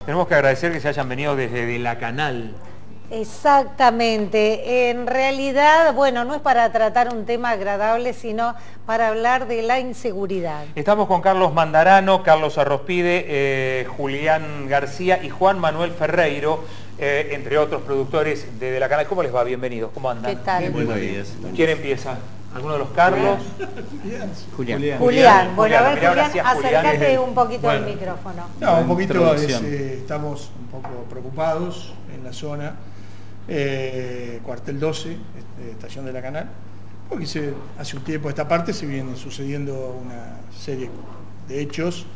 Tenemos que agradecer que se hayan venido desde De la Canal. Exactamente. En realidad, bueno, no es para tratar un tema agradable, sino para hablar de la inseguridad. Estamos con Carlos Mandarano, Carlos Arrospide, Julián García y Juan Manuel Ferreiro, entre otros productores de La Canal. ¿Cómo les va? Bienvenidos. ¿Cómo andan? ¿Qué tal? Buenos días. ¿Quién empieza? ¿Alguno de los Carlos? Julián. Bueno, a ver, Mirá, ahora Julián, sí a Julián. acércate un poquito al Bueno. micrófono. No, un poquito, Introducción. estamos un poco preocupados en la zona, cuartel 12, estación de La Canal, porque hace un tiempo a esta parte se vienen sucediendo una serie de hechos,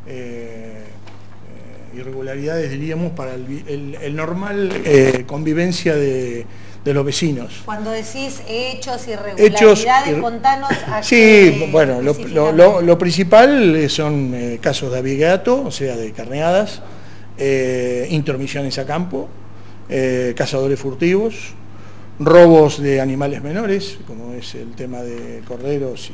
irregularidades diríamos, para el normal convivencia de los vecinos. Cuando decís hechos, irregularidades, contanos a Sí, qué bueno, específicamente. lo principal son casos de abigeato, o sea, de carneadas, intromisiones a campo, cazadores furtivos, robos de animales menores, como es el tema de corderos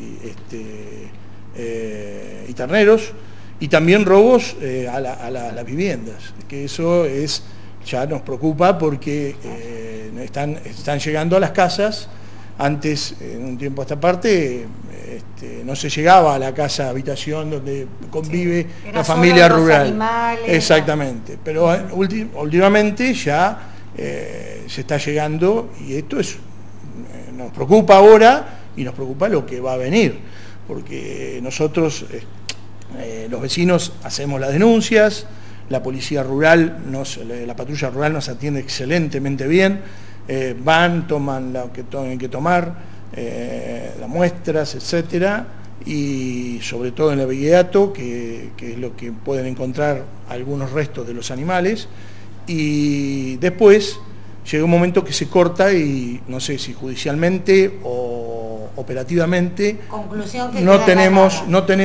y terneros, y también robos a las viviendas, que eso ya nos preocupa porque están llegando a las casas. Antes, en un tiempo a esta parte, no se llegaba a la casa habitación donde convive la familia rural. Animales, exactamente, pero últimamente ya se está llegando, y esto nos preocupa ahora y nos preocupa lo que va a venir, porque nosotros, los vecinos, hacemos las denuncias. La policía rural, la patrulla rural nos atiende excelentemente bien, toman lo que tienen que tomar, las muestras, etcétera, y sobre todo en el abigeato, que es lo que pueden encontrar algunos restos de los animales, y después llega un momento que se corta y no sé si judicialmente o operativamente. Conclusión que no tenemos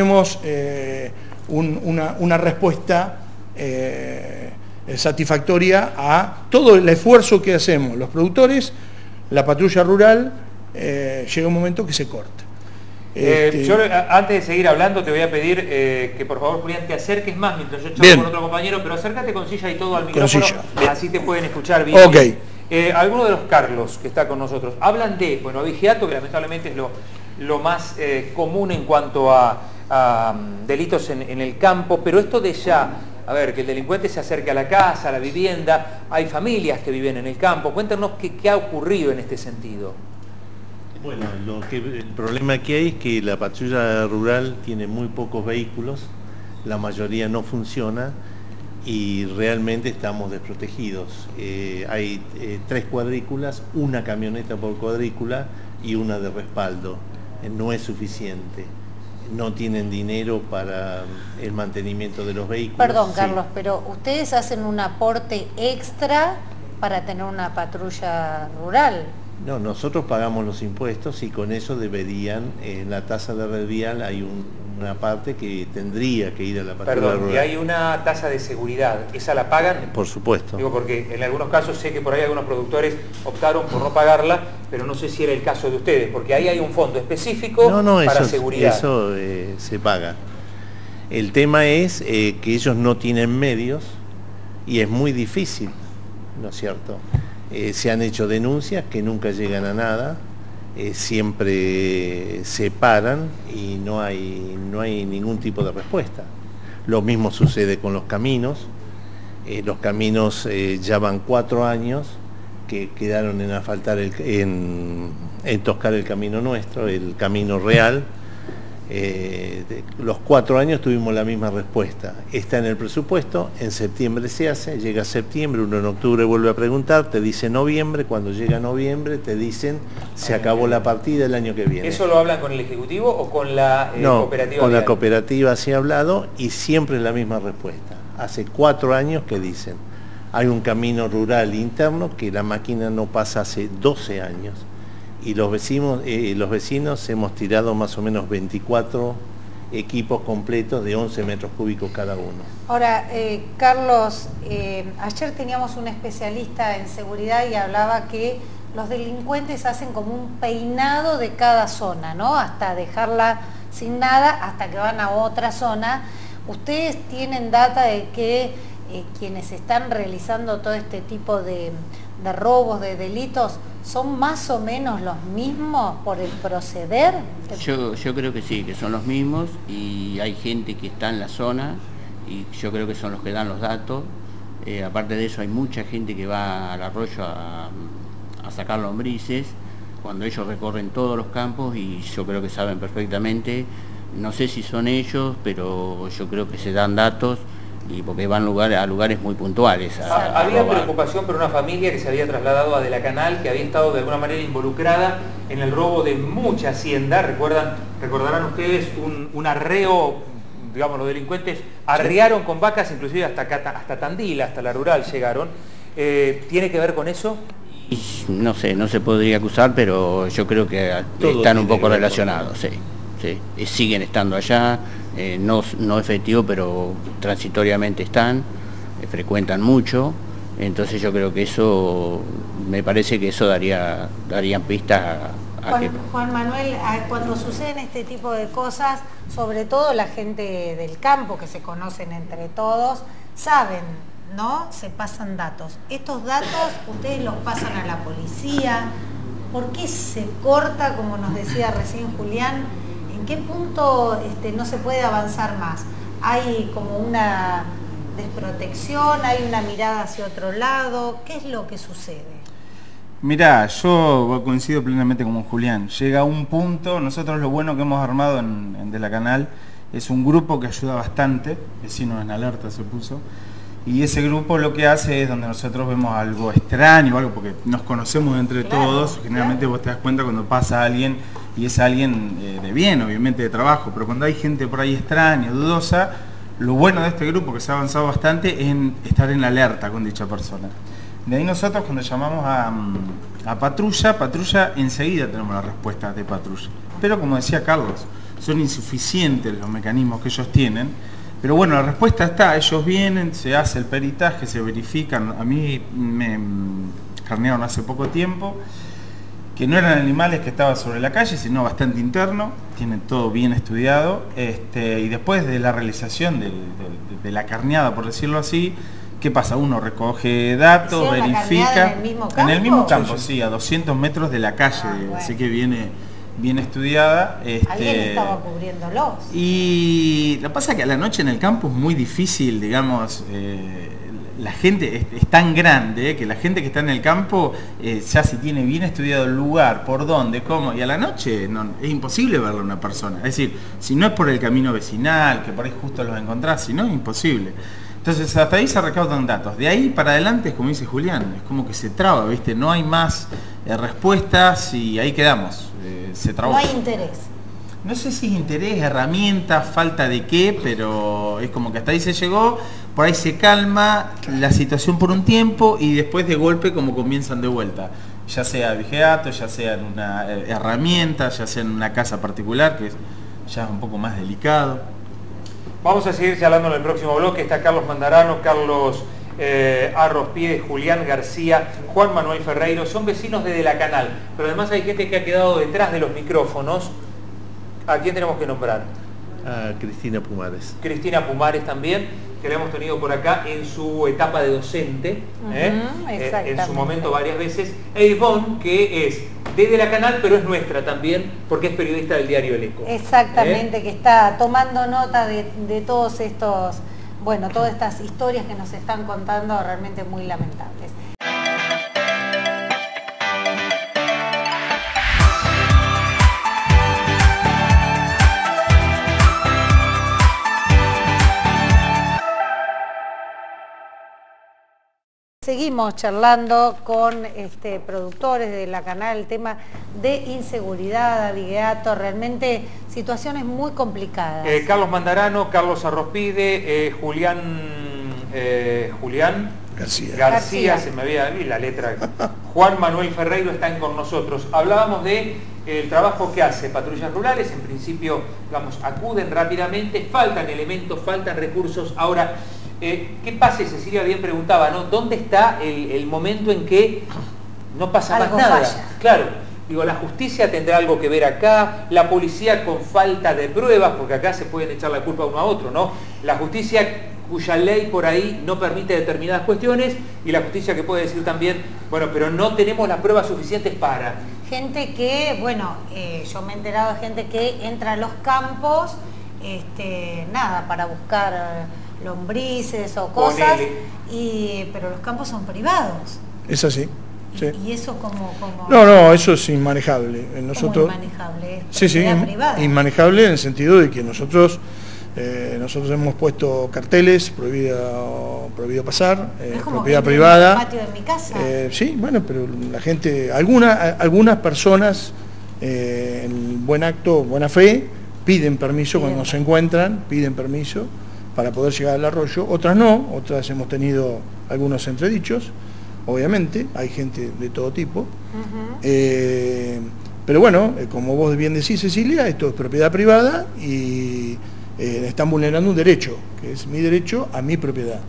una respuesta satisfactoria a todo el esfuerzo que hacemos los productores, la patrulla rural. Llega un momento que se corta. Yo, antes de seguir hablando, te voy a pedir que por favor, Julián, te acerques más mientras yo charlo con otro compañero, pero acércate con silla y todo al micrófono, así te pueden escuchar bien. Okay. Algunos de los Carlos que está con nosotros hablan de, bueno, abigeato, que lamentablemente es lo más común en cuanto a delitos en el campo, pero esto de ya, a ver, que el delincuente se acerque a la casa, a la vivienda, hay familias que viven en el campo. Cuéntanos qué ha ocurrido en este sentido. Bueno, el problema que hay es que la patrulla rural tiene muy pocos vehículos, la mayoría no funciona y realmente estamos desprotegidos. Hay 3 cuadrículas, una camioneta por cuadrícula y una de respaldo. No es suficiente. No tienen dinero para el mantenimiento de los vehículos. Perdón, Carlos, pero ustedes hacen un aporte extra para tener una patrulla rural. No, nosotros pagamos los impuestos y con eso deberían, en la tasa de red vial hay una parte que tendría que ir a la patrulla rural. Y hay una tasa de seguridad, ¿esa la pagan? Por supuesto. Digo, porque en algunos casos sé que por ahí algunos productores optaron por no pagarla, pero no sé si era el caso de ustedes, porque ahí hay un fondo específico para seguridad. Eso se paga. El tema es que ellos no tienen medios y es muy difícil, ¿no es cierto? Se han hecho denuncias que nunca llegan a nada, siempre se paran y no hay ningún tipo de respuesta. Lo mismo sucede con los caminos. Los caminos ya van 4 años que quedaron en asfaltar, en toscar el camino nuestro, el camino real. Los 4 años tuvimos la misma respuesta. Está en el presupuesto, en septiembre se hace, llega septiembre, uno en octubre vuelve a preguntar, te dice noviembre, cuando llega noviembre te dicen se acabó la partida el año que viene. ¿Eso lo hablan con el Ejecutivo o con la cooperativa? Con la cooperativa se ha hablado y siempre es la misma respuesta. Hace 4 años que dicen, hay un camino rural interno que la máquina no pasa hace 12 años. Y los vecinos hemos tirado más o menos 24 equipos completos de 11 metros cúbicos cada uno. Ahora, Carlos, ayer teníamos un especialista en seguridad y hablaba que los delincuentes hacen como un peinado de cada zona, ¿no? Hasta dejarla sin nada, hasta que van a otra zona. ¿Ustedes tienen data de que quienes están realizando todo este tipo de robos, de delitos, son más o menos los mismos por el proceder? Yo creo que sí, que son los mismos, y hay gente que está en la zona y yo creo que son los que dan los datos. Aparte de eso, hay mucha gente que va al arroyo a sacar lombrices, cuando ellos recorren todos los campos, y yo creo que saben perfectamente. No sé si son ellos, pero yo creo que se dan datos, y porque van a lugares muy puntuales. Había preocupación por una familia que se había trasladado a De la Canal, que había estado de alguna manera involucrada en el robo de mucha hacienda. Recordarán ustedes un arreo, digamos, los delincuentes arriaron con vacas, inclusive hasta Tandil, hasta la rural llegaron. ¿Tiene que ver con eso? No sé, no se podría acusar, pero yo creo que están un poco relacionados, sí. Sí, siguen estando allá, no efectivo, pero transitoriamente están, frecuentan mucho, entonces yo creo que eso, me parece que eso darían pistas a que... Juan Manuel, cuando suceden este tipo de cosas, sobre todo la gente del campo, que se conocen entre todos, saben, ¿no? Se pasan datos. Estos datos ustedes los pasan a la policía. ¿Por qué se corta, como nos decía recién Julián? ¿En qué punto no se puede avanzar más? ¿Hay como una desprotección? ¿Hay una mirada hacia otro lado? ¿Qué es lo que sucede? Mirá, yo coincido plenamente con Julián. Llega un punto, nosotros lo bueno que hemos armado en De la Canal es un grupo que ayuda bastante, Vecinos en Alerta se puso, y ese grupo lo que hace es donde nosotros vemos algo extraño, algo porque nos conocemos entre todos, generalmente vos te das cuenta cuando pasa alguien, y es alguien de bien, obviamente de trabajo, pero cuando hay gente por ahí extraña, dudosa, lo bueno de este grupo que se ha avanzado bastante es en estar en alerta con dicha persona. De ahí nosotros cuando llamamos a patrulla enseguida tenemos las respuestas de patrulla. Pero como decía Carlos, son insuficientes los mecanismos que ellos tienen. Pero bueno, la respuesta está, ellos vienen, se hace el peritaje, se verifican. A mí me carnearon hace poco tiempo, que no eran animales que estaban sobre la calle, sino bastante interno, tienen todo bien estudiado. Y después de la realización de la carneada, por decirlo así, ¿qué pasa? Uno recoge datos, verifica. ¿En el mismo campo? En el mismo campo, sí, a 200 metros de la calle, bueno. Así que viene bien estudiada. Alguien estaba cubriéndolos. Y lo que pasa es que a la noche en el campo es muy difícil, digamos, la gente es tan grande que la gente que está en el campo ya si tiene bien estudiado el lugar, por dónde, cómo, y a la noche es imposible verle a una persona. Es decir, si no es por el camino vecinal, que por ahí justo los encontrás, si no es imposible. Entonces hasta ahí se recaudan datos. De ahí para adelante es como dice Julián, es como que se traba, ¿viste? No hay más respuestas y ahí quedamos. Se trabó. No hay interés. No sé si es interés, herramientas, falta de qué, pero es como que hasta ahí se llegó, por ahí se calma la situación por un tiempo y después de golpe como comienzan de vuelta. Ya sea vigiato, ya sea en una herramienta, ya sea en una casa particular, que ya es un poco más delicado. Vamos a seguir charlando en el próximo bloque. Está Carlos Mandarano, Carlos Arrospide, Julián García, Juan Manuel Ferreiro. Son vecinos de la Canal, pero además hay gente que ha quedado detrás de los micrófonos. ¿A quién tenemos que nombrar? A Cristina Pumares. Cristina Pumares también, que la hemos tenido por acá en su etapa de docente, en su momento varias veces. E Ivonne, que es de la Canal, pero es nuestra también, porque es periodista del diario El Eco. Exactamente, que está tomando nota de todos estos, bueno, todas estas historias que nos están contando, realmente muy lamentables. Seguimos charlando con productores de la Canal, el tema de inseguridad, abigeato, realmente situaciones muy complicadas. Carlos Mandarano, Carlos Arrospide, Julián García, se me había la letra. Juan Manuel Ferreiro están con nosotros. Hablábamos de el trabajo que hace Patrullas Rurales, en principio, digamos, acuden rápidamente, faltan elementos, faltan recursos. Ahora, ¿qué pasa? Cecilia bien preguntaba, ¿no? ¿Dónde está el momento en que no pasa más nada? Falla. Claro, digo, la justicia tendrá algo que ver acá, la policía con falta de pruebas, porque acá se pueden echar la culpa uno a otro, ¿no? La justicia cuya ley por ahí no permite determinadas cuestiones, y la justicia que puede decir también, bueno, pero no tenemos las pruebas suficientes para... Gente que, bueno, yo me he enterado de gente que entra a los campos, nada, para buscar lombrices o cosas, pero los campos son privados. Es así. Sí. ¿Y eso como No, eso es inmanejable. Nosotros, inmanejable? Sí, Privada. Inmanejable en el sentido de que nosotros hemos puesto carteles, prohibido pasar, es como propiedad que privada. en el patio de mi casa. Sí, bueno, pero la gente, algunas personas en buen acto, buena fe, piden permiso cuando se encuentran, piden permiso para poder llegar al arroyo, otras no, otras hemos tenido algunos entredichos. Obviamente, hay gente de todo tipo, pero bueno, como vos bien decís, Cecilia, esto es propiedad privada y están vulnerando un derecho, que es mi derecho a mi propiedad.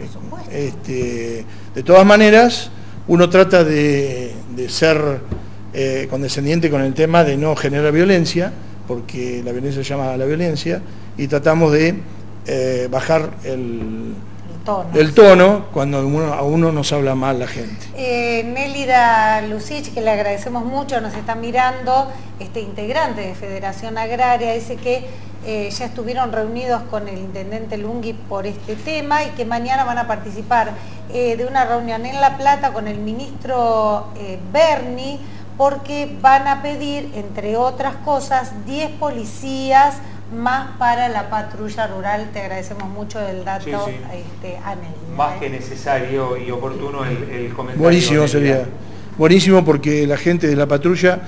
De todas maneras, uno trata de ser condescendiente con el tema de no generar violencia, porque la violencia llama a la violencia, y tratamos de bajar el tono cuando a uno nos habla mal la gente. Nélida Lucich, que le agradecemos mucho, nos está mirando, integrante de Federación Agraria, dice que ya estuvieron reunidos con el intendente Lungui por este tema y que mañana van a participar de una reunión en La Plata con el ministro Berni, porque van a pedir, entre otras cosas, 10 policías más para la patrulla rural. Te agradecemos mucho el dato, sí. Anel. Más que necesario y oportuno el comentario. Buenísimo sería. Buenísimo, porque la gente de la patrulla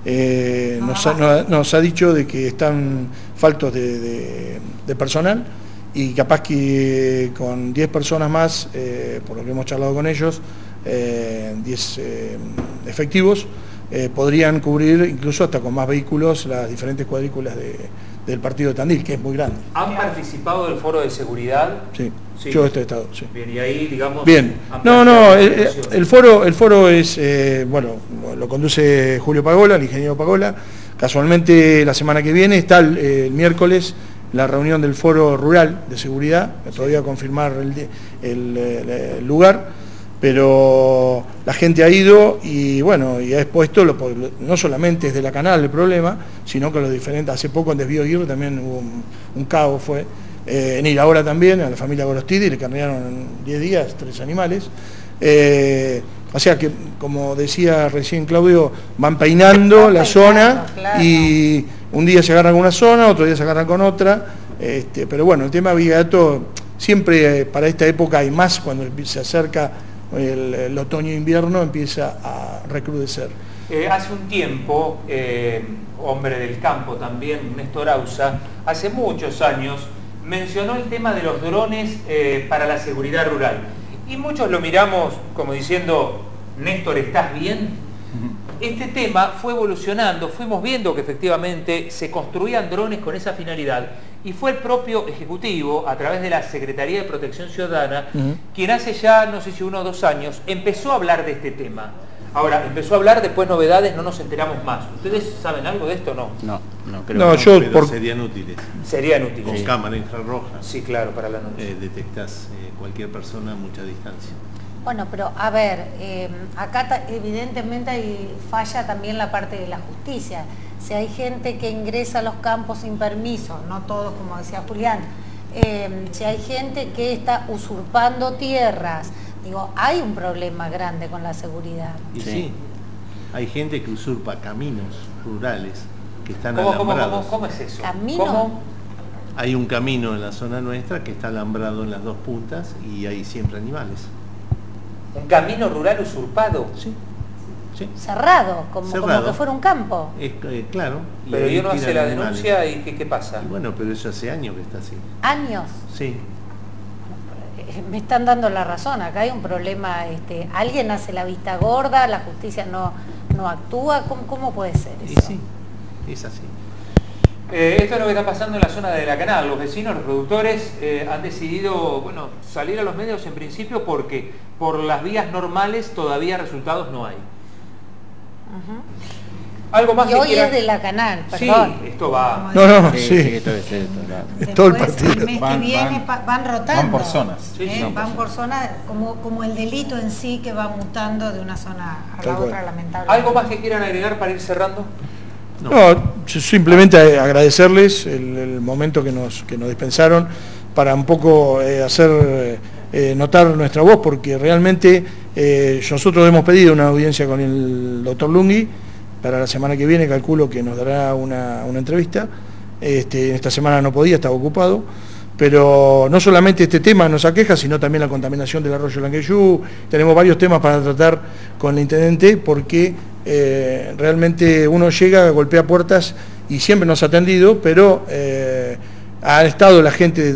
nos ha dicho de que están faltos de personal, y capaz que con 10 personas más, por lo que hemos charlado con ellos, 10 efectivos, podrían cubrir incluso hasta con más vehículos las diferentes cuadrículas del partido de Tandil, que es muy grande. ¿Han participado del foro de seguridad? Sí, yo he estado, sí. Bien, y ahí, digamos... Bien, el foro es, bueno, lo conduce Julio Pagola, el ingeniero Pagola. Casualmente la semana que viene está el miércoles la reunión del foro rural de seguridad, todavía confirmar el lugar, pero la gente ha ido y bueno, y ha expuesto, no solamente es de la Canal el problema, sino que los diferentes, hace poco en Desvío Aguirre también hubo un caos, fue en Iraola también, a la familia Gorostidi le carnearon en 10 días 3 animales. O sea que, como decía recién Claudio, van peinando la zona, claro. Y un día se agarran con una zona, otro día se agarran con otra, pero bueno, el tema Vigato siempre para esta época y más cuando se acerca el otoño-invierno empieza a recrudecer. Hace un tiempo, hombre del campo también, Néstor Ausa, hace muchos años mencionó el tema de los drones para la seguridad rural. Y muchos lo miramos como diciendo, Néstor, ¿estás bien? Este tema fue evolucionando, fuimos viendo que efectivamente se construían drones con esa finalidad, y fue el propio Ejecutivo, a través de la Secretaría de Protección Ciudadana, quien hace ya, no sé si 1 o 2 años, empezó a hablar de este tema. Ahora, empezó a hablar, después novedades, no nos enteramos más. ¿Ustedes saben algo de esto o no? No, creo que no, pero serían útiles. Serían útiles. Con cámara infrarroja. Sí, claro, para la noche. Detectás cualquier persona a mucha distancia. Bueno, pero a ver, acá evidentemente falla también la parte de la justicia. Si hay gente que ingresa a los campos sin permiso, no todos, como decía Julián, si hay gente que está usurpando tierras, digo, hay un problema grande con la seguridad. Y sí, hay gente que usurpa caminos rurales que están alambrados. ¿Cómo es eso? ¿Camino? Hay un camino en la zona nuestra que está alambrado en las 2 puntas y hay siempre animales. ¿Un camino rural usurpado? Sí. Cerrado, como que fuera un campo. Claro. Pero y uno hace la denuncia y ¿qué pasa? Y bueno, pero eso hace años que está así. ¿Años? Sí. Me están dando la razón, acá hay un problema, alguien hace la vista gorda, la justicia no actúa, ¿cómo puede ser eso? Y sí, es así. Esto es lo que está pasando en la zona de la Canal. Los vecinos, los productores han decidido, bueno, salir a los medios en principio porque por las vías normales todavía resultados no hay. Algo más Y que hoy quieran- es de la Canal, Sí, perdón. esto va. No, Sí, sí. sí, esto es esto, claro. Es todo el Después, partido. el mes que viene van rotando. van por zonas. Sí, sí, Van por zonas, como el delito en sí que va mutando de una zona a Tal la cual. otra, lamentablemente. ¿Algo más que quieran agregar para ir cerrando? No, simplemente agradecerles el momento que nos dispensaron para un poco hacer notar nuestra voz, porque realmente nosotros hemos pedido una audiencia con el doctor Lunghi para la semana que viene, calculo que nos dará una entrevista. Esta semana no podía, estaba ocupado, pero no solamente este tema nos aqueja, sino también la contaminación del arroyo Langueyú. Tenemos varios temas para tratar con el intendente, porque realmente uno llega, golpea puertas y siempre nos ha atendido, pero ha estado la gente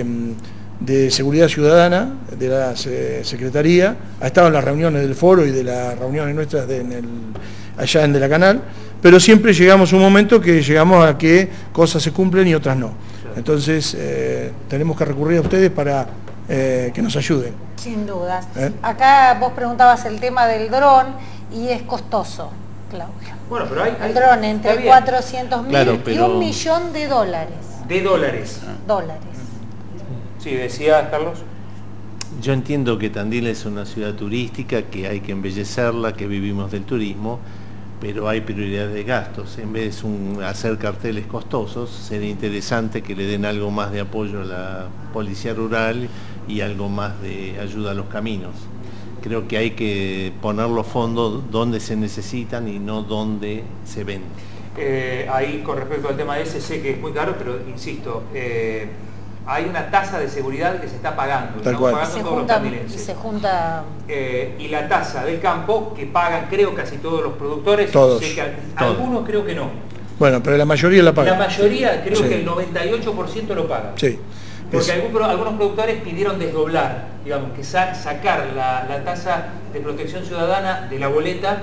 de Seguridad Ciudadana, de la Secretaría, ha estado en las reuniones del foro y de las reuniones nuestras allá en De la Canal, pero siempre llegamos a un momento que llegamos a que cosas se cumplen y otras no. Entonces tenemos que recurrir a ustedes para que nos ayuden. Sin dudas. Acá vos preguntabas el tema del dron y es costoso, Claudio. Bueno, pero hay El dron entre está bien. 400.000 Claro, y pero- $1 millón de dólares. De dólares. Sí, decía Carlos. Yo entiendo que Tandil es una ciudad turística, que hay que embellecerla, que vivimos del turismo, pero hay prioridades de gastos. En vez de hacer carteles costosos, sería interesante que le den algo más de apoyo a la policía rural y algo más de ayuda a los caminos. Creo que hay que poner los fondos donde se necesitan y no donde se ven. Ahí con respecto al tema ese, sé que es muy caro, pero insisto, hay una tasa de seguridad que se está pagando. Tal Estamos cual. pagando Se todos los junta, tandilenses. se junta. Y la tasa del campo que pagan, creo, casi todos los productores. Todos. Sé que Todos. algunos creo que no. Bueno, pero la mayoría la La paga. mayoría, creo Sí. que el 98% lo paga. Sí. Porque algunos productores pidieron desdoblar, digamos, que sacar la tasa de protección ciudadana de la boleta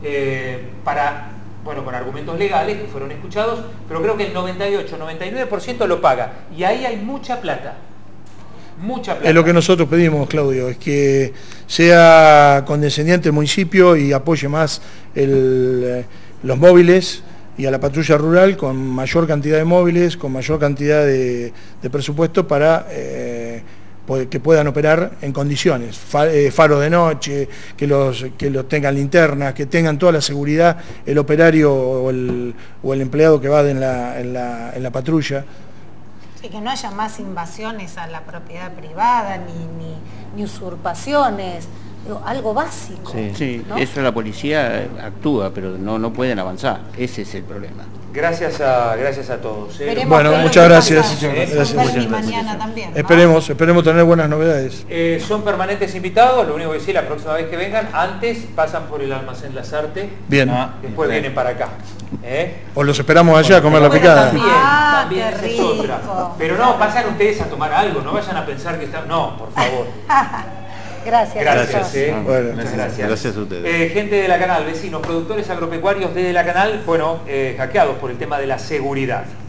con argumentos legales que fueron escuchados, pero creo que el 98-99% lo paga. Y ahí hay mucha plata. Mucha plata. Es lo que nosotros pedimos, Claudio, es que sea condescendiente el municipio y apoye más los móviles y a la patrulla rural con mayor cantidad de móviles, con mayor cantidad de presupuesto para que puedan operar en condiciones. Faro de noche, que los tengan linternas, que tengan toda la seguridad el operario o el empleado que va en la patrulla. Y que no haya más invasiones a la propiedad privada, ni usurpaciones, digo, algo básico. Sí, ¿no? eso la policía actúa, pero no pueden avanzar. Ese es el problema. Gracias a todos. Veremos Bueno, qué es lo muchas que gracias. pasa. Gracias. Hoy y Muchas mañana también, ¿no? Esperemos tener buenas novedades. Son permanentes invitados, lo único que sí, la próxima vez que vengan, antes pasan por el almacén Lasarte, Bien. después vienen para acá. O los esperamos allá a comer la Bueno, picada. También, Ah, también qué esa es rico. otra. Pero no, pasan ustedes a tomar algo, no vayan a pensar que están... No, por favor. Gracias. Gracias. doctor. Bueno, Muchas gracias. Gracias a ustedes. Gente de La Canal, vecinos, productores agropecuarios de La Canal, hackeados por el tema de la seguridad.